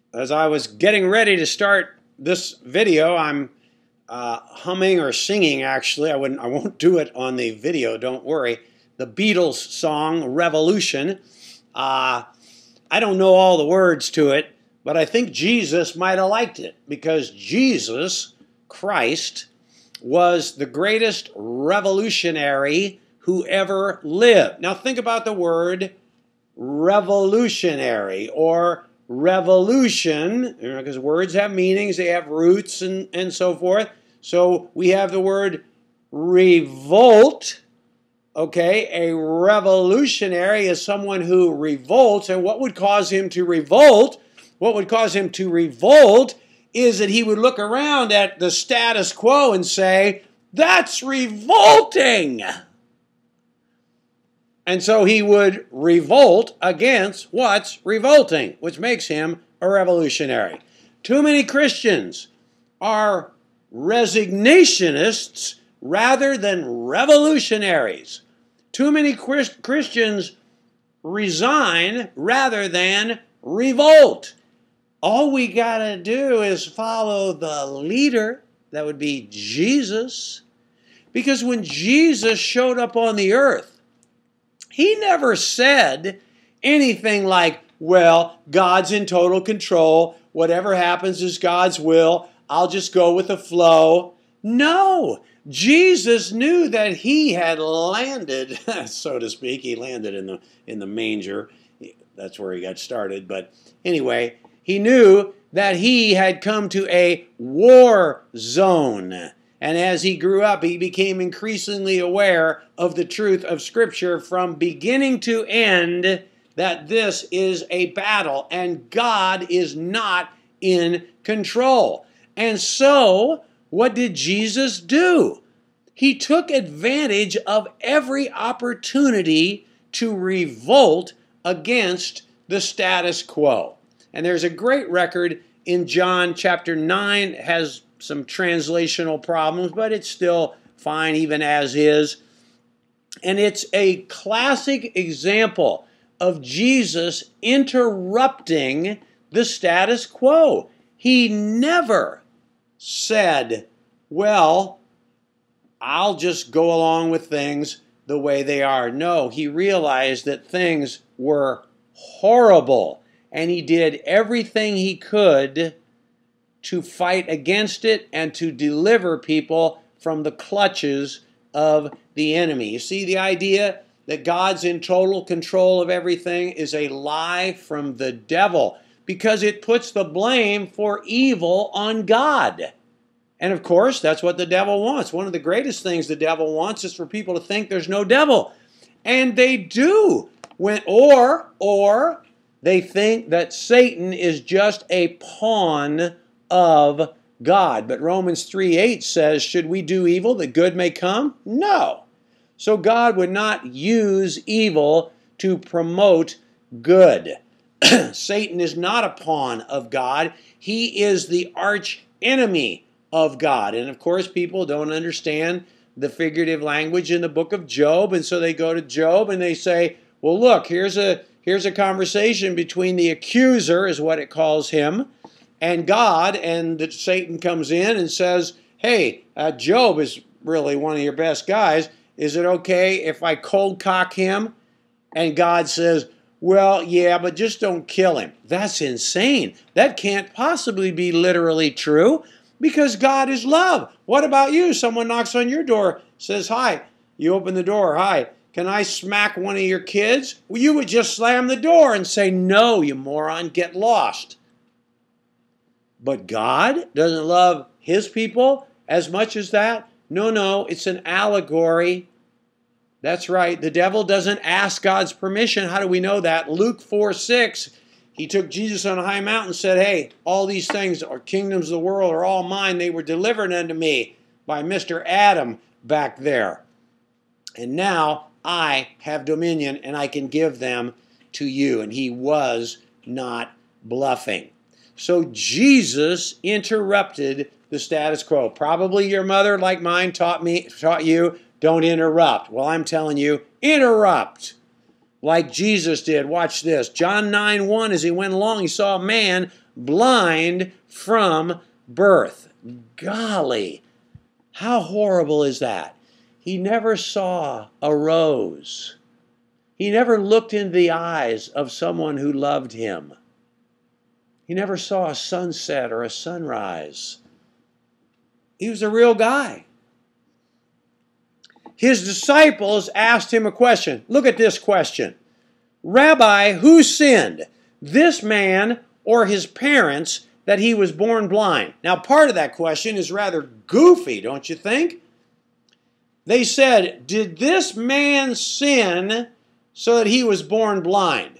As I was getting ready to start this video, I'm humming or singing, actually. I won't do it on the video, don't worry. The Beatles song, Revolution. I don't know all the words to it, but I think Jesus might have liked it because Jesus Christ was the greatest revolutionary who ever lived. Now think about the word revolutionary or revolution, because words have meanings, they have roots and so forth. So we have the word revolt. Okay, a revolutionary is someone who revolts, and what would cause him to revolt? What would cause him to revolt is that he would look around at the status quo and say, "That's revolting!" And so he would revolt against what's revolting, which makes him a revolutionary. Too many Christians are resignationists rather than revolutionaries. Too many Christians resign rather than revolt. All we got to do is follow the leader. That would be Jesus. Because when Jesus showed up on the earth, he never said anything like, well, God's in total control. Whatever happens is God's will. I'll just go with the flow. No, Jesus knew that he had landed, so to speak. He landed in the manger. That's where he got started. But anyway, he knew that he had come to a war zone. And as he grew up, he became increasingly aware of the truth of Scripture from beginning to end, that this is a battle and God is not in control. And so, what did Jesus do? He took advantage of every opportunity to revolt against the status quo. And there's a great record in John chapter 9, has some translational problems, but it's still fine even as is. And it's a classic example of Jesus interrupting the status quo. He never said, well, I'll just go along with things the way they are. No, he realized that things were horrible, and he did everything he could to fight against it and to deliver people from the clutches of the enemy. You see, the idea that God's in total control of everything is a lie from the devil, because it puts the blame for evil on God. And of course, that's what the devil wants. One of the greatest things the devil wants is for people to think there's no devil. And they do. Or they think that Satan is just a pawn of God. But Romans 3:8 says, should we do evil that good may come? No. So God would not use evil to promote good. Satan is not a pawn of God. He is the arch enemy of God. And of course, people don't understand the figurative language in the book of Job, and so they go to Job and they say, well, look, here's a conversation between the accuser, is what it calls him, and God, and that Satan comes in and says, hey, Job is really one of your best guys. Is it okay if I cold cock him? And God says, well, yeah, but just don't kill him. That's insane. That can't possibly be literally true, because God is love. What about you? Someone knocks on your door, says, hi. You open the door, hi. Can I smack one of your kids? Well, you would just slam the door and say, no, you moron, get lost. But God doesn't love his people as much as that? No, it's an allegory. That's right. The devil doesn't ask God's permission. How do we know that? Luke 4:6, he took Jesus on a high mountain and said, hey, all these things are kingdoms of the world are all mine. They were delivered unto me by Mr. Adam back there. And now I have dominion and I can give them to you. And he was not bluffing. So Jesus interrupted the status quo. Probably your mother, like mine, taught you, don't interrupt. Well, I'm telling you, interrupt. Like Jesus did. Watch this. John 9:1, as he went along, he saw a man blind from birth. Golly, how horrible is that? He never saw a rose. He never looked into the eyes of someone who loved him. He never saw a sunset or a sunrise. He was a real guy. His disciples asked him a question. Look at this question. Rabbi, who sinned, this man or his parents, that he was born blind? Now, part of that question is rather goofy, don't you think? They said, did this man sin so that he was born blind?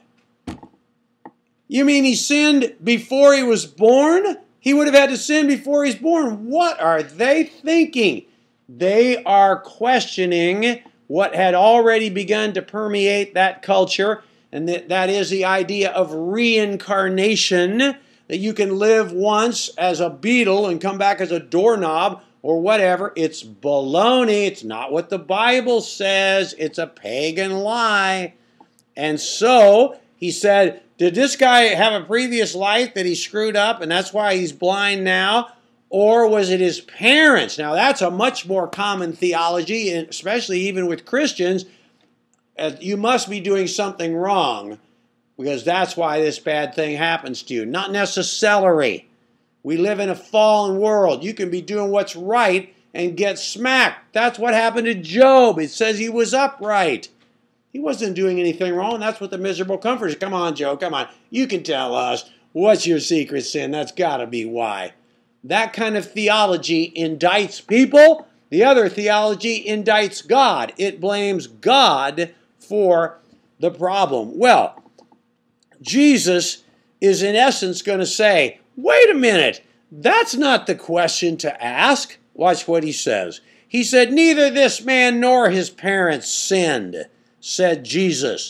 You mean he sinned before he was born? He would have had to sin before he's born. What are they thinking? They are questioning what had already begun to permeate that culture, and that is the idea of reincarnation, that you can live once as a beetle and come back as a doorknob or whatever. It's baloney. It's not what the Bible says. It's a pagan lie. And so he said, did this guy have a previous life that he screwed up and that's why he's blind now? Or was it his parents? Now that's a much more common theology, especially even with Christians. You must be doing something wrong because that's why this bad thing happens to you. Not necessarily. We live in a fallen world. You can be doing what's right and get smacked. That's what happened to Job. It says he was upright. He wasn't doing anything wrong. That's what the miserable comforts. Come on, Job, come on. You can tell us. What's your secret sin? That's got to be why. That kind of theology indicts people. The other theology indicts God. It blames God for the problem. Well, Jesus is in essence going to say, wait a minute, that's not the question to ask. Watch what he says. He said, neither this man nor his parents sinned, said Jesus.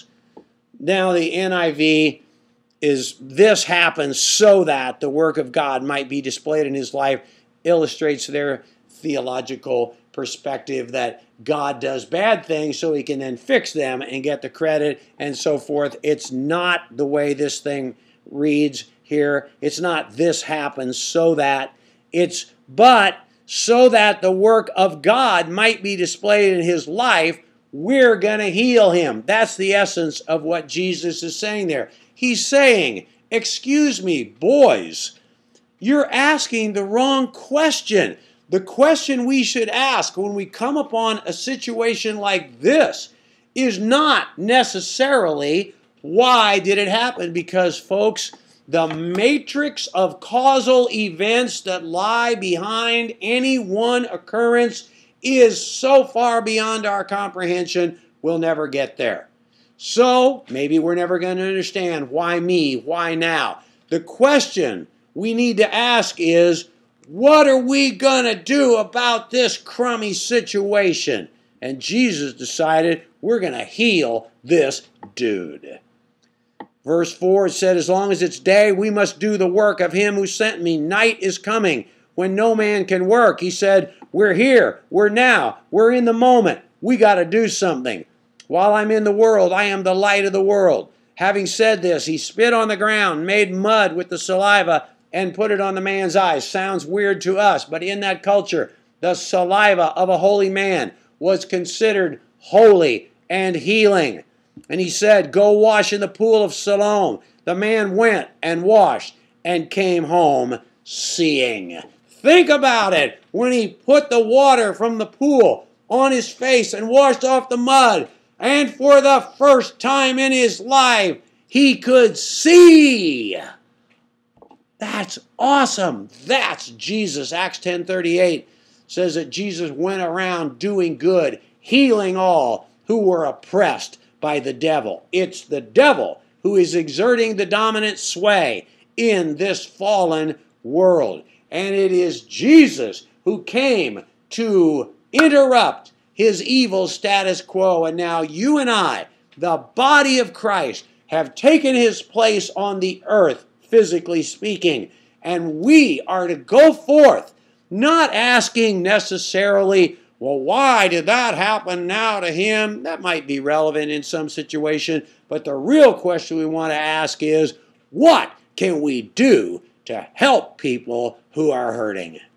Now the NIV is, this happens so that the work of God might be displayed in his life, illustrates their theological perspective that God does bad things so he can then fix them and get the credit and so forth. It's not the way this thing reads here. It's not this happens so that. It's but so that the work of God might be displayed in his life, we're going to heal him. That's the essence of what Jesus is saying there. He's saying, excuse me, boys, you're asking the wrong question. The question we should ask when we come upon a situation like this is not necessarily why did it happen, because, folks, the matrix of causal events that lie behind any one occurrence is so far beyond our comprehension, we'll never get there. So, maybe we're never going to understand why me, why now. The question we need to ask is, what are we going to do about this crummy situation? And Jesus decided, we're going to heal this dude. Verse 4, it said, as long as it's day, we must do the work of him who sent me. Night is coming when no man can work. He said, we're here, we're now, we're in the moment. We got to do something. While I'm in the world, I am the light of the world. Having said this, he spit on the ground, made mud with the saliva, and put it on the man's eyes. Sounds weird to us, but in that culture, the saliva of a holy man was considered holy and healing. And he said, go wash in the pool of Siloam. The man went and washed and came home seeing. Think about it. When he put the water from the pool on his face and washed off the mud, and for the first time in his life, he could see. That's awesome. That's Jesus. Acts 10:38 says that Jesus went around doing good, healing all who were oppressed by the devil. It's the devil who is exerting the dominant sway in this fallen world. And it is Jesus who came to interrupt his evil status quo. And now you and I, the body of Christ, have taken his place on the earth, physically speaking. And we are to go forth, not asking necessarily, well, why did that happen now to him? That might be relevant in some situation. But the real question we want to ask is, what can we do to help people who are hurting.